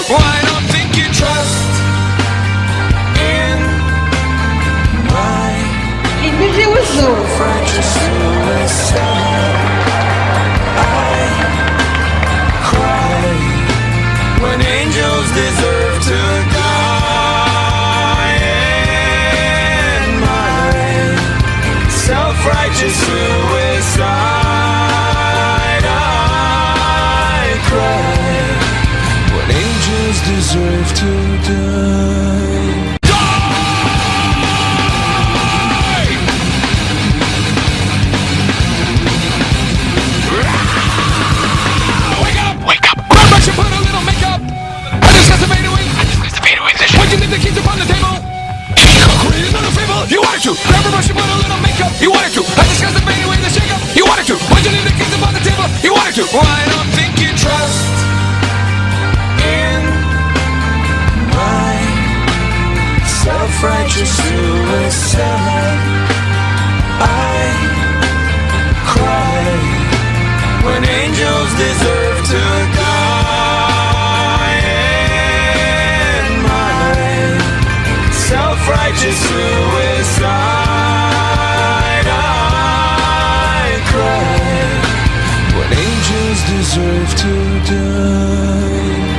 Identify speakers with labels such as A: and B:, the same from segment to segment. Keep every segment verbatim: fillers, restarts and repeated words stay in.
A: Why don't think you trust in my self-righteous suicide? I cry when angels deserve to die. In my self-righteous suicide, deserve to die. Die! Wake up! Wake up! Grab brush and put a little makeup. I discuss the fade away. I discuss the fade away session. Why'd you leave the keys upon the table? Create another fable. You wanted to. Grab a brush and put a little makeup. You wanted to. I discuss the fade away the shake up. You wanted to. Why'd you leave the keys upon the table? You wanted to. Well, I don't think you trust self-righteous suicide. I cry when angels deserve to die. In my self-righteous suicide, I cry when angels deserve to die.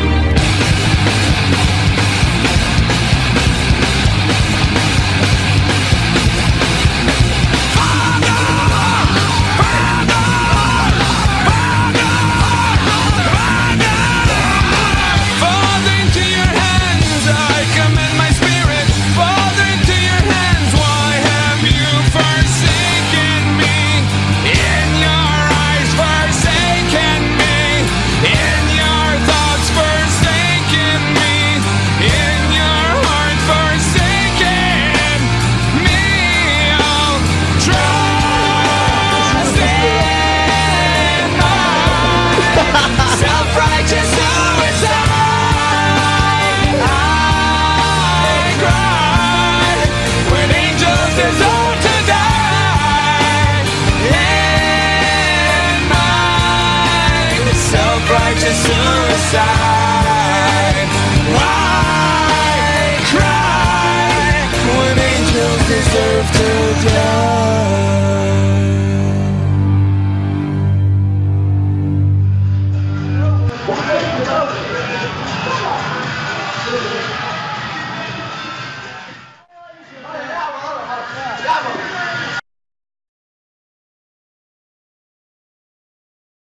A: Suicide.